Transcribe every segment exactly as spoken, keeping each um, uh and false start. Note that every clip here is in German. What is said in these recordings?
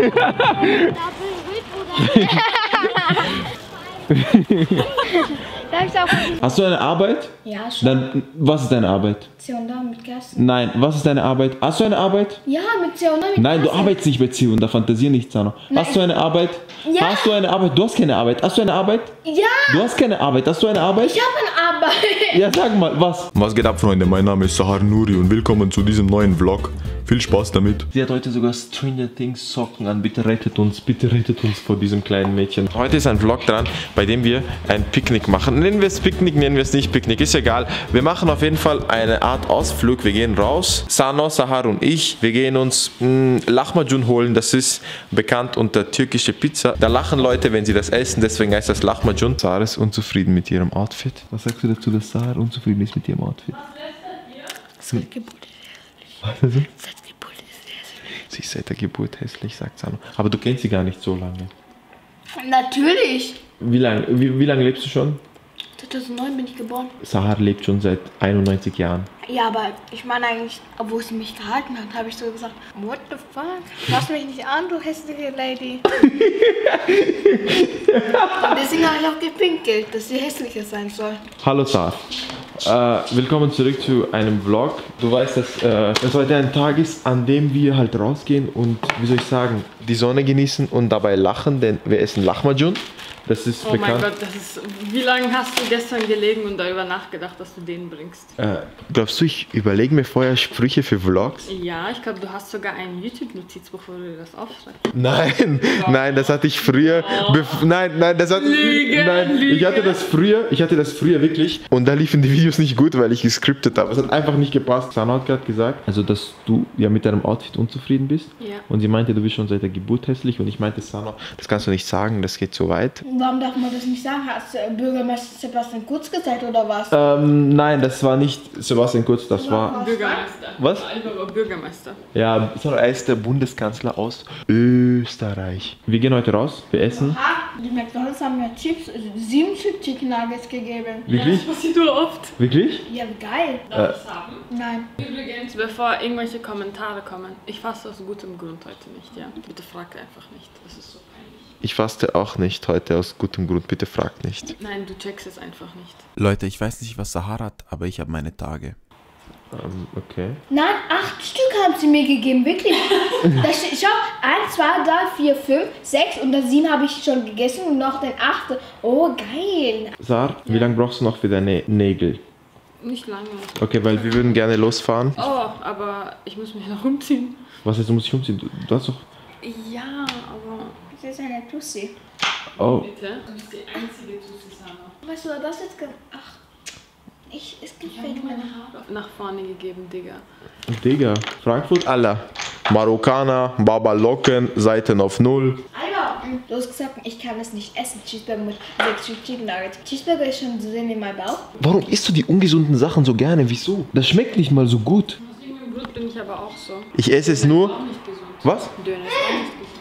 Hast du eine Arbeit? Ja, schon. Dann, was ist deine Arbeit? C und A mit Kassen. Nein, was ist deine Arbeit? Hast du eine Arbeit? Ja, mit C und A mit Nein, du Kassen. arbeitest nicht bei C und A, fantasier nicht, Sano. Hast du eine Arbeit? Ja. Hast du eine Arbeit? Du hast keine Arbeit. Hast du eine Arbeit? Ja. Du hast keine Arbeit. Hast du eine Arbeit? Ich habe eine Arbeit. Ja, sag mal, was? Was geht ab, Freunde? Mein Name ist Sahar Nuri und willkommen zu diesem neuen Vlog. Viel Spaß damit. Sie hat heute sogar Stranger Things Socken an. Bitte rettet uns, bitte rettet uns vor diesem kleinen Mädchen. Heute ist ein Vlog dran, bei dem wir ein Picknick machen. Nennen wir es Picknick, nennen wir es nicht Picknick, ist egal. Wir machen auf jeden Fall eine Art Ausflug. Wir gehen raus. Sano, Sahar und ich, wir gehen uns mh, Lahmacun holen. Das ist bekannt unter türkische Pizza. Da lachen Leute, wenn sie das essen, deswegen heißt das Lahmacun. Sahar ist unzufrieden mit ihrem Outfit. Was sagst du dazu, dass Sahar unzufrieden ist mit ihrem Outfit? Seit Geburt ist Was also? Seit Geburt ist hässlich. Sie ist seit der Geburt hässlich, sagt Sano. Aber du kennst sie gar nicht so lange. Natürlich. Wie lange wie, wie lang lebst du schon? zweitausendneun bin ich geboren. Sahar lebt schon seit einundneunzig Jahren. Ja, aber ich meine eigentlich, obwohl sie mich gehalten hat, habe ich so gesagt, what the fuck? Lass mich nicht an, du hässliche Lady. Und deswegen habe ich auch gepinkelt, dass sie hässlicher sein soll. Hallo Sahar. Äh, willkommen zurück zu einem Vlog. Du weißt, dass äh, es heute ein Tag ist, an dem wir halt rausgehen und, wie soll ich sagen, die Sonne genießen und dabei lachen, denn wir essen Lahmacun. Das ist oh bekannt. mein Gott, das ist. Wie lange hast du gestern gelegen und darüber nachgedacht, dass du den bringst? Äh, glaubst du, ich überlege mir vorher Sprüche für Vlogs? Ja, ich glaube, du hast sogar ein YouTube-Notizbuch, wo du dir das aufschreibst. Nein, nein, das hatte ich früher. Oh. Nein, nein, das hatte Lüge, nein, Lüge. ich hatte das früher. Ich hatte das früher wirklich. Und da liefen die Videos nicht gut, weil ich gescriptet habe. Es hat einfach nicht gepasst. Sano hat gerade gesagt, also dass du ja mit deinem Outfit unzufrieden bist. Ja. Und sie meinte, du bist schon seit der Geburt hässlich. Und ich meinte, Sano, das kannst du nicht sagen, das geht so weit. Warum darf man das nicht sagen? Hast du Bürgermeister Sebastian Kurz gesagt oder was? Ähm, nein, das war nicht Sebastian Kurz, das war. Bürgermeister. Was? Alba Bürgermeister. Ja, er ist der Bundeskanzler aus Österreich. Wir gehen heute raus, wir essen. Aha, die McDonalds haben mir Chips, also sieben Stück Chicken Nuggets gegeben. Wirklich? Das passiert nur oft. Wirklich? Ja, geil. Darf ich es haben? Nein. Übrigens, bevor irgendwelche Kommentare kommen, ich fasse aus gutem Grund heute nicht, ja? Bitte fragt einfach nicht, das ist so peinlich. Ich faste auch nicht heute aus gutem Grund, bitte fragt nicht. Nein, du checkst es einfach nicht. Leute, ich weiß nicht, was Sahar hat, aber ich habe meine Tage. Ähm, okay. Nein, acht Stück haben sie mir gegeben, wirklich. Da steht, schau, eins, zwei, drei, vier, fünf, sechs und das sieben habe ich schon gegessen und noch den achten. Oh, geil. Sahar, wie lange brauchst du noch für deine Nägel? Nicht lange. Okay, weil wir würden gerne losfahren. Oh, aber ich muss mich noch umziehen. Was heißt, du musst dich umziehen? Du, du hast doch... Ja, aber... Das ist eine Tussi. Oh. Bitte? Du bist die einzige Tussi, Sana. Weißt du, das jetzt... ge- Ach, ich, es Ich habe gefällt mir. meine Haare nach vorne gegeben, Digga. Digga, Frankfurt, Allah. Marokkaner, Baba Locken, Seiten auf Null. Alter, du hast gesagt, ich kann es nicht essen. Cheeseburger mit sechs Stück Chicken Nuggets. Cheeseburger ist schon Sinn in meinem Bauch. Warum isst du die ungesunden Sachen so gerne? Wieso? Das schmeckt nicht mal so gut. Aus irgendeinem Grund bin ich aber auch so. Ich esse es nur... Auch nicht gesund. Was? Döner ist auch nicht gesund.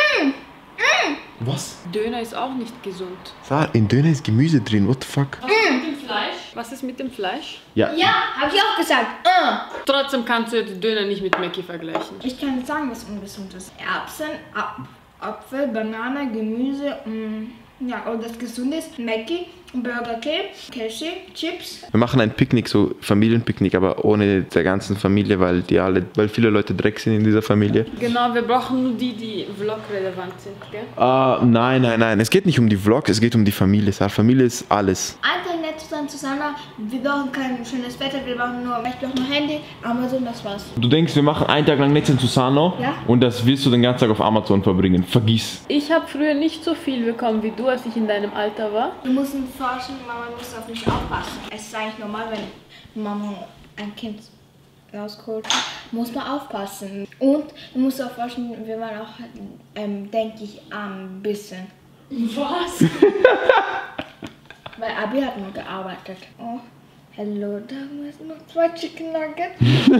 Was? Döner ist auch nicht gesund. Sahar, in Döner ist Gemüse drin, what the fuck? Was ist mit dem Fleisch? Was ist mit dem Fleisch? Ja. Ja, habe ich auch gesagt. Uh. Trotzdem kannst du den Döner nicht mit Mackie vergleichen. Ich kann nicht sagen, was ungesund ist. Erbsen, Ap Apfel, Banane, Gemüse, mm, ja, und das Gesunde ist Mackie, Burger King, Cashew, Chips. Wir machen ein Picknick, so Familienpicknick, aber ohne der ganzen Familie, weil die alle, weil viele Leute Dreck sind in dieser Familie. Genau, wir brauchen nur die, die vlog-relevant sind, gell? Ah, nein, nein, nein. Es geht nicht um die Vlogs, es geht um die Familie. Sahar, Familie ist alles. Einfach nett zu sein zusammen. Wir brauchen kein schönes Wetter, wir brauchen nur, ich brauche nur Handy, Amazon, das war's. Du denkst, wir machen einen Tag lang nichts in Susano Ja. und das willst du den ganzen Tag auf Amazon verbringen. Vergiss. Ich habe früher nicht so viel bekommen wie du, als ich in deinem Alter war. Wir müssen forschen, Mama muss auf mich aufpassen. Es ist eigentlich normal, wenn Mama ein Kind rausholt, muss man aufpassen. Und man muss auch forschen, wir waren auch, ähm, denke ich, ein bisschen. Was? Weil Abi hat nur gearbeitet. Oh, hello, da müssen noch zwei Chicken Nuggets.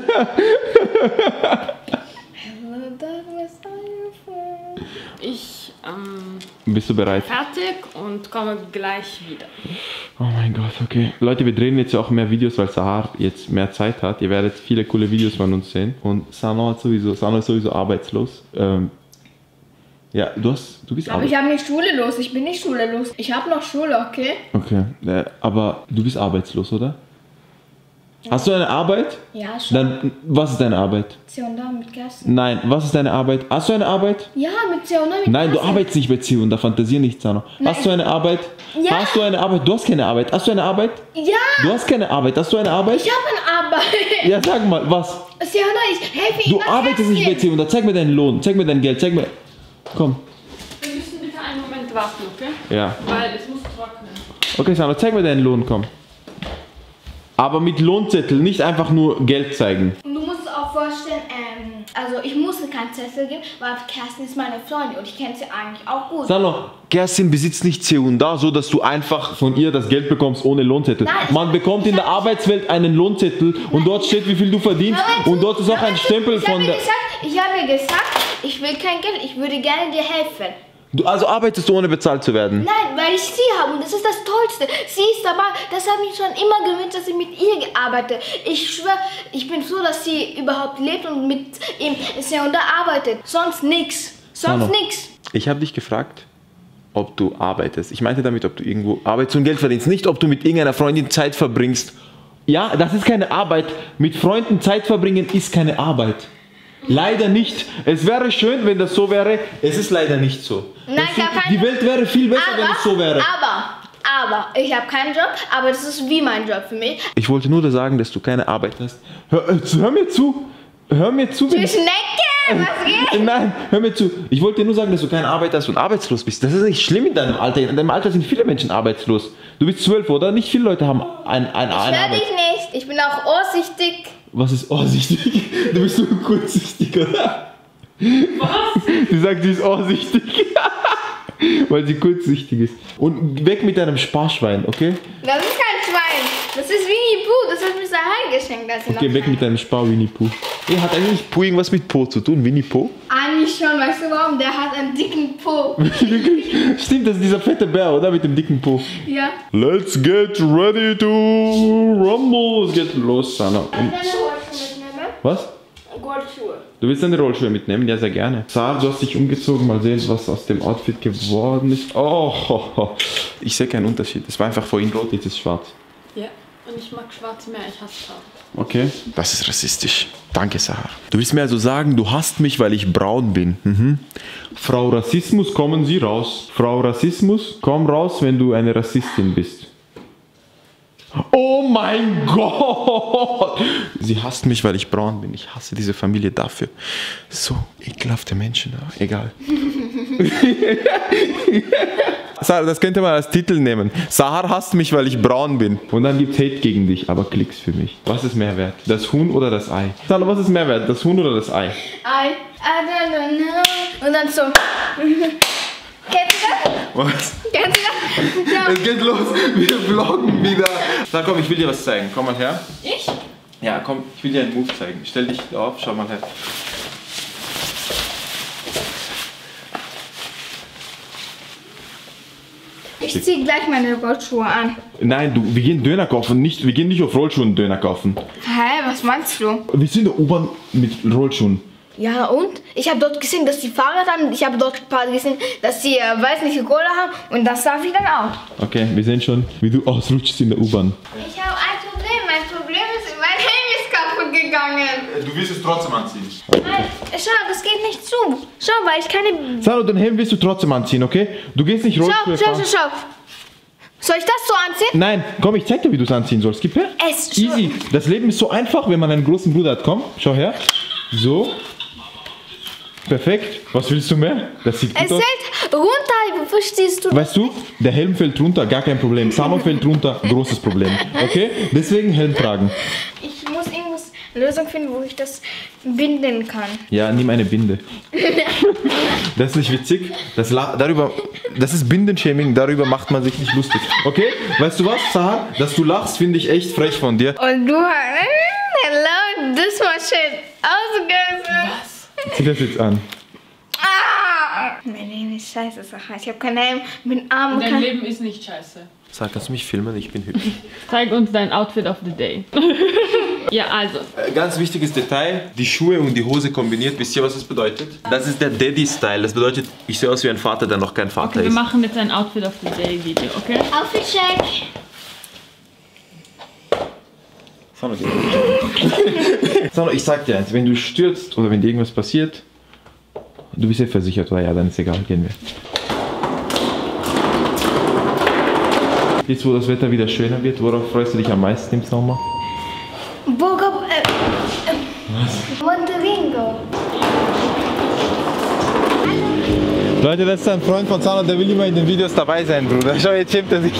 Hello, da müssen wir. Ich ähm, Bist du bereit? fertig und komme gleich wieder. Oh mein Gott, okay. Leute, wir drehen jetzt ja auch mehr Videos, weil Sahar jetzt mehr Zeit hat. Ihr werdet viele coole Videos von uns sehen. Und Sano hat sowieso, Sano ist sowieso arbeitslos. Ähm, Ja, du hast, du bist Aber Arbeit. ich habe nicht Schule los, ich bin nicht Schule los. Ich habe noch Schule, okay? Okay, äh, aber du bist arbeitslos, oder? Hast du eine Arbeit? Ja, schon. Dann, was ist deine Arbeit? C und A mit Kersten. Nein, was ist deine Arbeit? Hast du eine Arbeit? Ja, mit C und A mit Nein, du Kersten. arbeitest nicht bei C und A, fantasier nicht, Sano. Hast du eine Arbeit? Ja. Hast du eine Arbeit? Du hast keine Arbeit. Hast du eine Arbeit? Ja, Du hast keine Arbeit. Hast du eine Arbeit? ich habe eine Arbeit. Ja, sag mal, was? C und A, ich helfe Du ihm. arbeitest nicht bei C und A. Zeig mir deinen Lohn, zeig mir dein Geld, zeig mir... Komm. Wir müssen bitte einen Moment warten, okay? Ja. Weil es muss trocknen. Okay, Sano, zeig mir deinen Lohn, komm. Aber mit Lohnzettel, nicht einfach nur Geld zeigen. Und du musst es auch vorstellen, ähm, also ich musste keinen Zettel geben, weil Kerstin ist meine Freundin und ich kenne sie eigentlich auch gut. Sano, Kerstin besitzt nicht C und A, so dass du einfach von ihr das Geld bekommst ohne Lohnzettel. Nein, ich Man hab- bekommt ich in der hab- Arbeitswelt einen Lohnzettel und dort steht, wie viel du verdienst. Hör mal zu, Und dort ist auch hör ein mal zu. Stempel ich hab von mir der... Gesagt, ich habe mir gesagt, ich will kein Geld, ich würde gerne dir helfen. Du, also arbeitest du, ohne bezahlt zu werden? Nein, weil ich sie habe und das ist das Tollste. Sie ist dabei. Das habe ich schon immer gewünscht, dass ich mit ihr gearbeitet. Ich schwöre, ich bin froh, dass sie überhaupt lebt und mit ihm C und A arbeitet. Sonst nix. Sonst Sano, nix. Ich habe dich gefragt, ob du arbeitest. Ich meinte damit, ob du irgendwo arbeitest und Geld verdienst. Nicht, ob du mit irgendeiner Freundin Zeit verbringst. Ja, das ist keine Arbeit. Mit Freunden Zeit verbringen ist keine Arbeit. Leider nicht. Es wäre schön, wenn das so wäre. Es ist leider nicht so. Nein, Das ich hab ist- keine- Die Welt wäre viel besser, Aber, wenn es so wäre. aber, aber, ich habe keinen Job, aber das ist wie mein Job für mich. Ich wollte nur sagen, dass du keine Arbeit hast. Hör, äh, hör mir zu. Hör mir zu. Du Wenn Schnecke, was geht? Nein, hör mir zu. Ich wollte dir nur sagen, dass du keine Arbeit hast und arbeitslos bist. Das ist nicht schlimm in deinem Alter. In deinem Alter sind viele Menschen arbeitslos. Du bist zwölf, oder? Nicht viele Leute haben ein, ein, Ich eine höre Arbeit. dich nicht. Ich bin auch ohrsichtig. Was ist ohrsichtig? Du bist so kurzsichtig, oder? Was? Sie sagt, sie ist ohrsichtig. Weil sie kurzsichtig ist. Und weg mit deinem Sparschwein, okay? Das ist kein Schwein. Das ist Winnie Pooh. Das hat mir Sahai geschenkt, als ich Okay, noch weg mit deinem Spar Winnie Pooh. Hey, hat eigentlich Pooh irgendwas mit Po zu tun? Winnie Pooh? Eigentlich schon, weißt du warum? Der hat einen dicken Po. Stimmt, das ist dieser fette Bär, oder? Mit dem dicken Po. Ja. Let's get ready to rumble. Es geht los, Sana. Und Deine Rollschuhe mitnehmen? was? Goldschuhe. Du willst deine Rollschuhe mitnehmen? Ja, sehr gerne. Sarah, du hast dich umgezogen. Mal sehen, was aus dem Outfit geworden ist. Oh, ho, ho. Ich sehe keinen Unterschied. Es war einfach vorhin rot, jetzt ist es schwarz. Ja, und ich mag schwarz mehr, ich hasse Farben. Okay. Das ist rassistisch. Danke, Sarah. Du willst mir also sagen, du hasst mich, weil ich braun bin. Mhm. Frau Rassismus, kommen Sie raus. Frau Rassismus, komm raus, wenn du eine Rassistin bist. Oh mein Gott! Sie hasst mich, weil ich braun bin. Ich hasse diese Familie dafür. So ekelhafte Menschen, aber egal. Sarah, das könnte man als Titel nehmen. Sahar hasst mich, weil ich braun bin. Und dann gibt es Hate gegen dich, aber Klicks für mich. Was ist mehr wert? Das Huhn oder das Ei? Sarah, was ist mehr wert? Das Huhn oder das Ei? I, I don't know. Und dann so. Kennst du das? Was? Kennst du das? Ja. Es geht los. Wir vloggen wieder. Sag, komm, ich will dir was zeigen. Komm mal her. Ich? Ja, komm, ich will dir einen Move zeigen. Stell dich auf, schau mal her. Ich zieh gleich meine Rollschuhe an. Nein, du, wir gehen Döner kaufen, nicht, wir gehen nicht auf Rollschuhen Döner kaufen. Hä, was meinst du? Wir sind in der U-Bahn mit Rollschuhen. Ja und? Ich habe dort gesehen, dass die Fahrrad haben. Ich habe dort gesehen, dass sie, äh, weiß nicht, Cola haben. Und das darf ich dann auch. Okay, wir sehen schon, wie du ausrutschst in der U-Bahn. Ich habe ein Problem. Mein Problem ist, mein Helm ist kaputt gegangen. Du willst es trotzdem anziehen. Nein, schau, das geht nicht zu. Schau, weil ich keine... Salo, den Helm willst du trotzdem anziehen, okay? Du gehst nicht Schau, Rollschuhe schau, fahren. schau, schau. Soll ich das so anziehen? Nein, komm, ich zeig dir, wie du es anziehen sollst. Gib her. Es Easy. Das Leben ist so einfach, wenn man einen großen Bruder hat. Komm, schau her. So. Perfekt. Was willst du mehr? Das sieht gut Es aus. fällt runter, verstehst du? Weißt du, der Helm fällt runter, gar kein Problem. Samo fällt runter, großes Problem. Okay? Deswegen Helm tragen. Ich muss irgendwas, eine Lösung finden, wo ich das binden kann. Ja, nimm eine Binde. Das ist nicht witzig. Das, la- darüber, das ist Bindenshaming, darüber macht man sich nicht lustig. Okay? Weißt du was, Sahar? Dass du lachst, finde ich echt frech von dir. Und du hast... Hello, this machine. Ausgegangen. Was? Zieh das jetzt an. Ah! Mein Leben ist scheiße, Sacha. Ich habe keinen Helm, bin arm und Dein kann... Leben ist nicht scheiße. Sag, kannst du mich filmen? Ich bin hübsch. Zeig uns dein Outfit of the day. Ja, also. Äh, Ganz wichtiges Detail, die Schuhe und die Hose kombiniert. Wisst ihr, was das bedeutet? Das ist der Daddy-Style. Das bedeutet, ich sehe aus wie ein Vater, der noch kein Vater Okay, wir ist. machen jetzt ein Outfit auf dem Day-Video, okay? Outfit-Check. Sano, ich sag dir eins, wenn du stürzt oder wenn dir irgendwas passiert, du bist ja versichert, oder ja, dann ist egal, gehen wir. Jetzt, wo das Wetter wieder schöner wird, worauf freust du dich am meisten im Sommer? Boga. Äh, äh, Montenegro. Leute, das ist ein Freund von Sano, der will immer in den Videos dabei sein, Bruder. Schau, jetzt schämt er sich.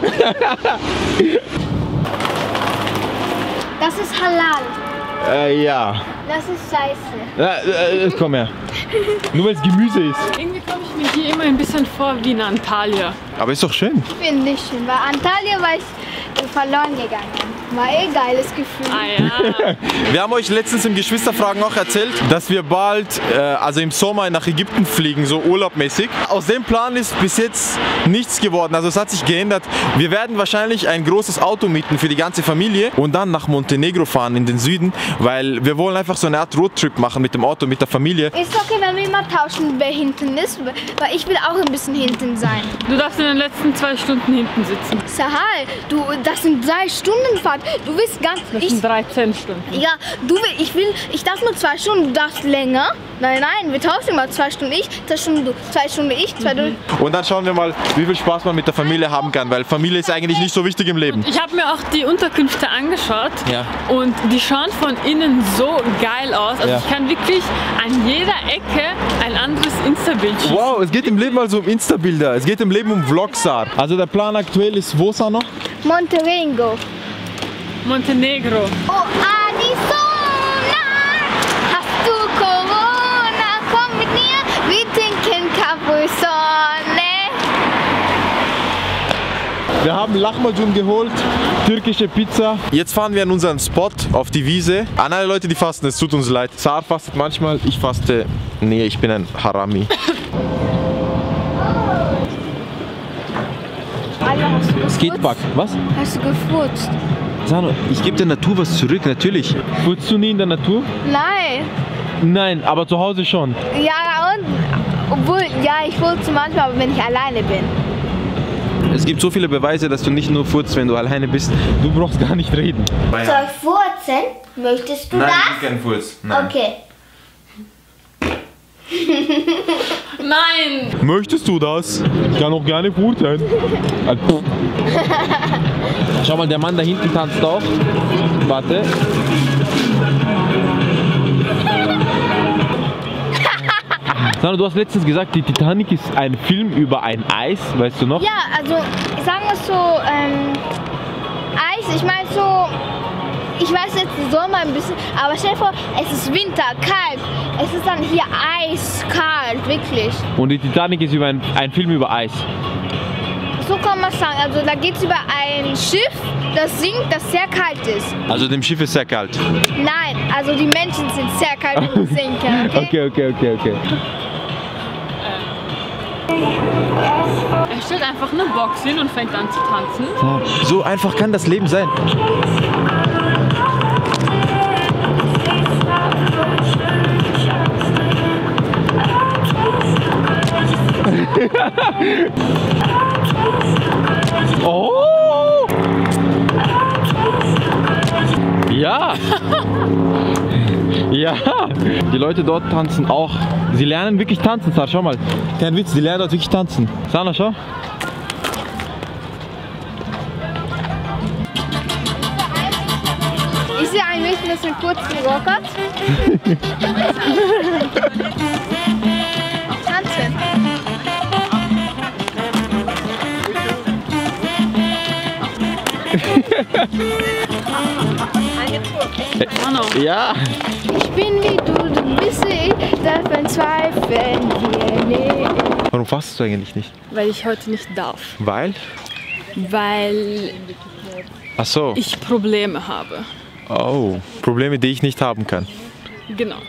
Das ist halal. äh, ja. Das ist scheiße. Äh, äh, komm her. Nur weil es Gemüse ist. Irgendwie komme ich mir hier immer ein bisschen vor wie eine Antalya. Aber ist doch schön. Finde ich schön. Bei Antalya war ich verloren gegangen. War eh geiles Gefühl. Ah ja. Wir haben euch letztens im Geschwisterfragen auch erzählt, dass wir bald, äh, also im Sommer nach Ägypten fliegen, so urlaubmäßig. Aus dem Plan ist bis jetzt nichts geworden, also es hat sich geändert. Wir werden wahrscheinlich ein großes Auto mieten für die ganze Familie und dann nach Montenegro fahren in den Süden, weil wir wollen einfach so eine Art Roadtrip machen mit dem Auto, mit der Familie. Ist okay, wenn wir immer tauschen, wer hinten ist, weil ich will auch ein bisschen hinten sein. Du darfst in den letzten zwei Stunden hinten sitzen. Sahal, du, das sind drei Stunden Fahrt. Du willst ganz. Das Ich, sind dreizehn Stunden. ja, du will, ich will, ich darf nur zwei Stunden, du darfst länger. Nein, nein, wir tauschen immer zwei Stunden ich, zwei Stunden du, zwei Stunden ich, zwei Stunden. Und dann schauen wir mal, wie viel Spaß man mit der Familie haben kann, weil Familie ist eigentlich nicht so wichtig im Leben. Ich habe mir auch die Unterkünfte angeschaut Ja. und die schauen von innen so geil aus. Also Ja. ich kann wirklich an jeder Ecke ein anderes Insta-Bild schießen. Wow, es geht im Leben also um Insta-Bilder, es geht im Leben um Vlogsar. Also der Plan aktuell ist wo, Sano? Montenegro. Montenegro. Oh, Arizona, hast du Corona? Komm mit mir, wir trinken Caprisonne. Wir haben Lahmacun geholt, türkische Pizza. Jetzt fahren wir an unseren Spot auf die Wiese. An alle Leute, die fasten, es tut uns leid. Saar fastet manchmal, Ich faste, nee, ich bin ein Harami. Alter, hast du gefurzt? Skatepark. Was? Hast du gefurzt? Sano, Ich gebe der Natur was zurück, natürlich. furzt du nie in der Natur? Nein. Nein, aber zu Hause schon. Ja, und, obwohl, ja, ich furze manchmal, aber wenn ich alleine bin. Es gibt so viele Beweise, dass du nicht nur furzt, wenn du alleine bist. Du brauchst gar nicht reden. Soll ich furzen? Möchtest du kein Furz. Nein. Okay. Nein! Möchtest du das? Ich kann auch gerne furzen. Also, schau mal, der Mann da hinten tanzt auch. Warte. Sano, du hast letztens gesagt, die Titanic ist ein Film über ein Eis, weißt du noch? Ja, also sagen wir so, ähm, Eis, ich meine so, ich weiß jetzt den Sommer ein bisschen, aber stell dir vor, es ist Winter, kalt, es ist dann hier eiskalt, wirklich. Und die Titanic ist über ein, ein Film über Eis. So kann man sagen, also da geht es über ein Schiff, das sinkt, das sehr kalt ist. Also dem Schiff ist sehr kalt. Nein, also die Menschen sind sehr kalt und sinken, okay? Okay, okay, okay, okay. Er stellt einfach eine Box hin und fängt an zu tanzen. So einfach kann das Leben sein. Oh! Ja! Ja! Die Leute dort tanzen auch. Sie lernen wirklich tanzen, Sar, schau mal. Kein Witz, die lernen dort wirklich tanzen. Sana, schau. Ich sehe ein Mädchen mit einem kurzen Rockert. Tanzen. Mano. Ja! Ich bin wie du, du bist wie ich, darf ein Zweifeln hier leben. Warum fastest du eigentlich nicht? Weil ich heute nicht darf. Weil? Weil Ach so. ich Probleme habe. Oh. Probleme, die ich nicht haben kann. Genau.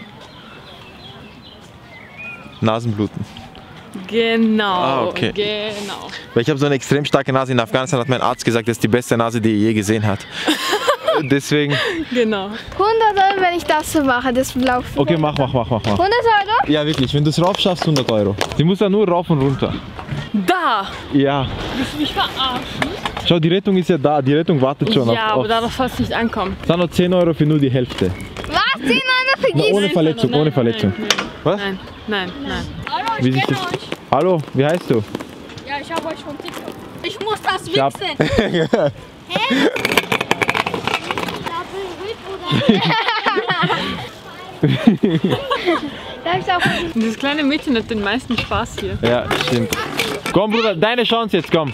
Nasenbluten. Genau. Ah, okay. Genau. Weil ich habe so eine extrem starke Nase. In Afghanistan hat mein Arzt gesagt, das ist die beste Nase, die er je gesehen hat. Deswegen. Genau. hundert Euro, wenn ich das so mache, das Blau. Okay, mach, mach, mach, mach, mach. hundert Euro? Ja, wirklich, wenn du es rauf schaffst, hundert Euro. Sie muss da nur rauf und runter. Da! Ja. Willst du mich verarschen? Schau, die Rettung ist ja da, die Rettung wartet schon Ja, auf... aber auf darauf soll es nicht ankommen. Dann noch zehn Euro für nur die Hälfte. Was? zehn Euro Na, vergisst? ohne Verletzung, Nein, ohne nein, Verletzung. Nein, Was? nein, nein, nein. Hallo, Wie sich das... Hallo, wie heißt du? Ja, ich habe euch von TikTok. Ich muss das Ich hab- wichsen. Sag ich auch. Dieses kleine Mädchen hat den meisten Spaß hier. Ja, stimmt. Komm, Bruder, deine Chance jetzt, komm.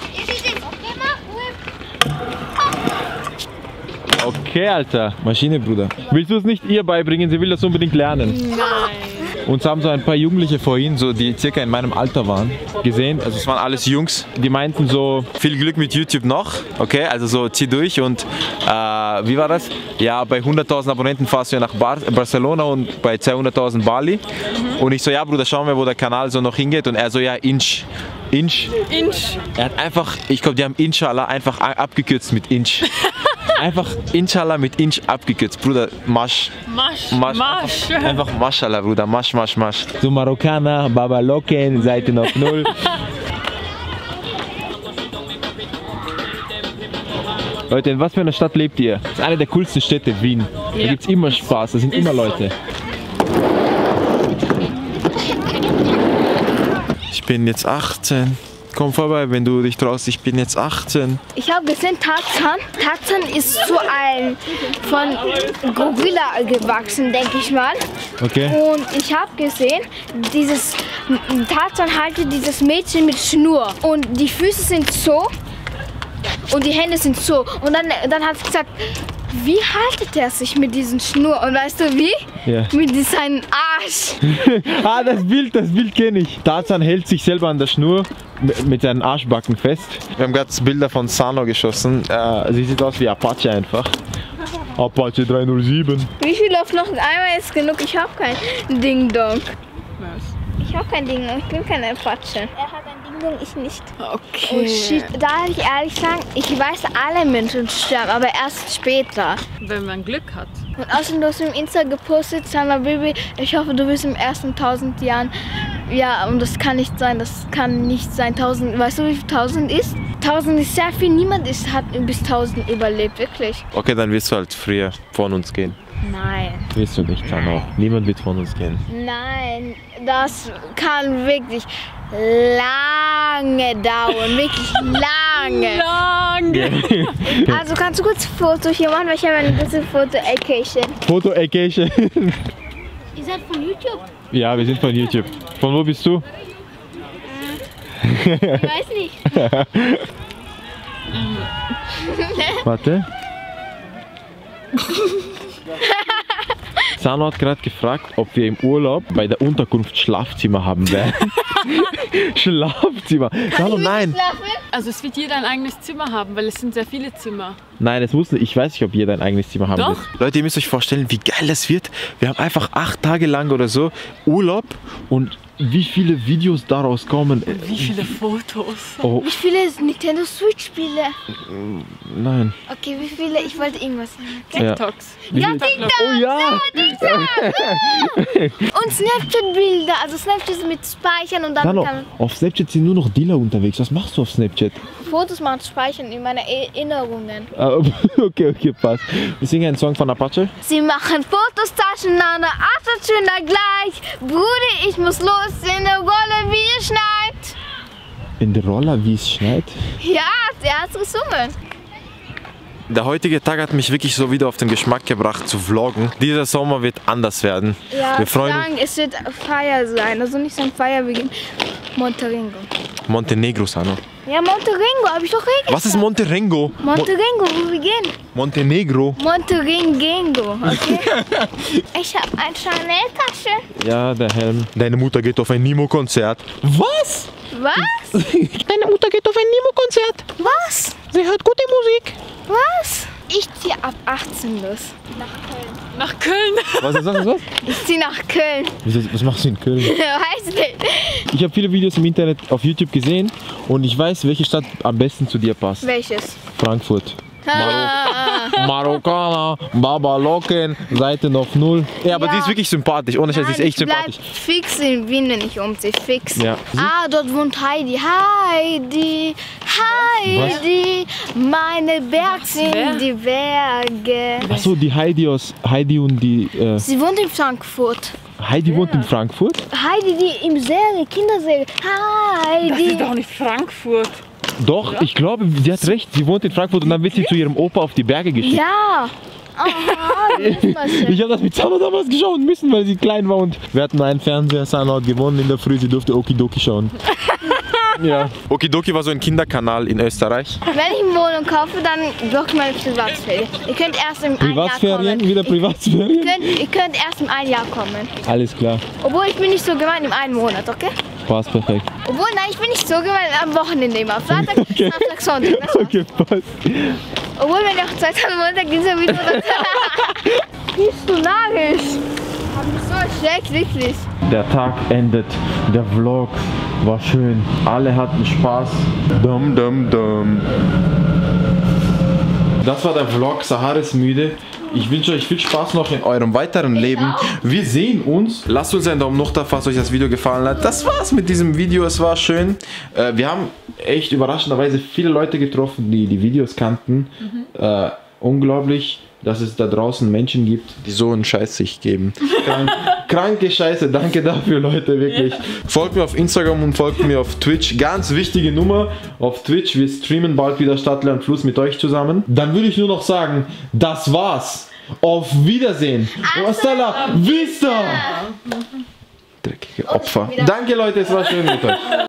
Okay, Alter. Maschine, Bruder. Willst du es nicht ihr beibringen? Sie will das unbedingt lernen. Nein. Uns haben so ein paar Jugendliche vorhin, so, die circa in meinem Alter waren, gesehen. Also Das waren alles Jungs. die meinten so, Viel Glück mit YouTube noch. Okay, also so zieh durch und äh, wie war das? Ja, bei hunderttausend Abonnenten fahrst du ja nach Bar Barcelona und bei zweihunderttausend Bali. Und ich so, ja Bruder, schauen wir, wo der Kanal so noch hingeht. Und er so, ja, Inch. Inch. Inch. Er hat einfach, ich glaube, die haben Inshallah einfach a- abgekürzt mit Inch. Einfach Inshallah mit Inch abgekürzt. Bruder, Masch. Masch. Masch. Masch. Einfach, einfach Maschallah, Bruder. Masch, Masch, Masch. so Marokkaner, Babaloken, Seite auf Null. Leute, in was für einer Stadt lebt ihr? Das ist eine der coolsten Städte, Wien. Da Ja. gibt es immer Spaß, da sind immer Leute. Ich bin jetzt achtzehn. Komm vorbei, wenn du dich traust. Ich bin jetzt achtzehn. Ich habe gesehen, Tarzan. Tarzan ist so ein von Gorilla gewachsen, denke ich mal. Okay? Und ich habe gesehen, dieses Tarzan haltet dieses Mädchen mit Schnur. Und die Füße sind so und die Hände sind so. Und dann, dann hat sie gesagt, wie haltet er sich mit diesen Schnur? Und weißt du wie? Ja. Mit seinem Arsch. Ah, das Bild, das Bild kenne ich. Tarzan hält sich selber an der Schnur m- mit seinen Arschbacken fest. Wir haben gerade Bilder von Sano geschossen. Äh, sie sieht aus wie Apache einfach. Apache drei null sieben. Wie viel auf noch einmal ist genug? Ich habe kein Ding-Dong. Was? Ich habe kein Ding-Dong, ich bin keine Apache. Er hat ein Ding-Dong, ich nicht. Okay. Oh shit, darf ich ehrlich sagen, ich weiß, alle Menschen sterben, aber erst später. Wenn man Glück hat. Und außerdem, du hast im Insta gepostet, Sana Baby, ich hoffe, du wirst im ersten tausend Jahren. Ja, und das kann nicht sein, das kann nicht sein. tausend, weißt du, wie viel tausend ist? tausend ist sehr viel, niemand ist, hat bis tausend überlebt, wirklich. Okay, dann wirst du halt früher von uns gehen. Nein. Willst du nicht, Sano? Niemand wird von uns gehen. Nein, das kann wirklich lange dauern, wirklich lange. Lange. Also kannst du kurz ein Foto hier machen, weil ich habe eine gute Foto-Occasion. Foto-Occasion. Ihr seid von YouTube? Ja, wir sind von YouTube. Von wo bist du? Ich weiß nicht. Warte. Sano hat gerade gefragt, ob wir im Urlaub bei der Unterkunft Schlafzimmer haben werden. Schlafzimmer. Sano, nein. Also es wird jeder ein eigenes Zimmer haben, weil es sind sehr viele Zimmer. Nein, es muss nicht. Ich weiß nicht, ob jeder ein eigenes Zimmer haben Doch. wird. Leute, ihr müsst euch vorstellen, wie geil das wird. Wir haben einfach acht Tage lang oder so Urlaub. Und wie viele Videos daraus kommen. Wie viele Fotos. Oh, Wie viele Nintendo Switch Spiele? nein. Okay, wie viele? Ich wollte irgendwas sagen. Ja. TikToks. Wie Ja, viel- TikTok! Oh ja! Und Snapchat-Bilder, also Snapchat mit Speichern und dann Sano, kann man auf Snapchat sind nur noch Dealer unterwegs. Was machst du auf Snapchat? Fotos machen, speichern in meine Erinnerungen. Ah, okay, okay, passt. Wir singen einen Song von Apache. Sie machen Fotos, Taschen, Nana, Atatschünder gleich. Bruder, ich muss los in der Rolle, wie es schneit. In der Roller, wie es schneit. Ja, der hat gesungen. Der heutige Tag hat mich wirklich so wieder auf den Geschmack gebracht zu vloggen. Dieser Sommer wird anders werden. Ja, Wir freuen uns. sagen, es wird Feier sein, also nicht so ein Feierbeginn. Monterengo. Montenegro, Sano. Ja, Monterengo, habe ich doch eh Was ist Monterengo? Mo Monterengo, wo wir gehen. Montenegro. Monterengo, okay? Ich habe eine Chanel-Tasche. Ja, der Helm. Deine Mutter geht auf ein Nimo-Konzert. Was? Was? Deine Mutter geht auf ein Nimo-Konzert. Was? Sie hört gute Musik. Was? Ich ziehe ab achtzehn los. Nach Köln. Was, was, was, was? Ich ziehe nach Köln. Wieso, was machst du in Köln? Weiß nicht. Ich habe viele Videos im Internet auf YouTube gesehen und ich weiß, welche Stadt am besten zu dir passt. Welches? Frankfurt. Maro Marokkaner, Baba Locken, Seite auf null. Ja, aber Ja. die ist wirklich sympathisch. Ohne Scheiß, die ist echt ich bleib sympathisch. fix in Wien, wenn ich umziehe. Fix. Ja. Ah, dort wohnt Heidi. Heidi, Heidi, meine Berg sind Wer? die Berge. Achso, die Heidi aus Heidi und die. Äh, Sie wohnt in Frankfurt. Heidi wohnt in Frankfurt? Heidi, die im Serie, Kinderserie. Das Heidi. ist doch nicht Frankfurt. Doch, ich glaube, sie hat recht. Sie wohnt in Frankfurt und dann wird sie zu ihrem Opa auf die Berge geschickt. Ja. Aha, das ist was schön. Ich habe das mit Sana damals geschaut müssen, weil sie klein war und wir hatten einen Fernseher. Sana hat gewonnen in der Früh, sie durfte Okidoki schauen. Ja. Okidoki war so ein Kinderkanal in Österreich. Wenn ich eine Wohnung kaufe, dann blocke ich meine Privatsferien. Ihr könnt erst im ein Jahr Privatsferien? kommen. Wieder Privatsferien? Ihr könnt, ihr könnt erst im ein Jahr kommen. Alles klar. Obwohl, ich bin nicht so gemein im einen Monat, okay? Passt perfekt. Obwohl, nein, ich bin nicht so gemein am Wochenende immer. Freitag, Samstag, Sonntag. Das war's. Okay, passt. Obwohl, wenn ihr auch Zeit habt, Montag, Dienstag, Mittwoch, dann... Bist du narrisch? Hab mich so schlecht, wirklich. Der Tag endet, der Vlog war schön, alle hatten Spaß. Dum, dum, dum. Das war der Vlog, Sahar ist müde. Ich wünsche euch viel Spaß noch in eurem weiteren Leben. Wir sehen uns. Lasst uns einen Daumen hoch da, falls euch das Video gefallen hat. Das war's mit diesem Video, es war schön. Äh, wir haben echt überraschenderweise viele Leute getroffen, die die Videos kannten. Mhm. Äh, unglaublich, dass es da draußen Menschen gibt, die so einen Scheiß sich geben. Krank, kranke Scheiße, danke dafür, Leute, wirklich. Folgt mir auf Instagram und folgt mir auf Twitch. Ganz wichtige Nummer auf Twitch. Wir streamen bald wieder Stadtland Fluss mit euch zusammen. Dann würde ich nur noch sagen, das war's. Auf Wiedersehen. Hasta la vista. Dreckige Opfer. Danke, Leute, es war schön mit euch.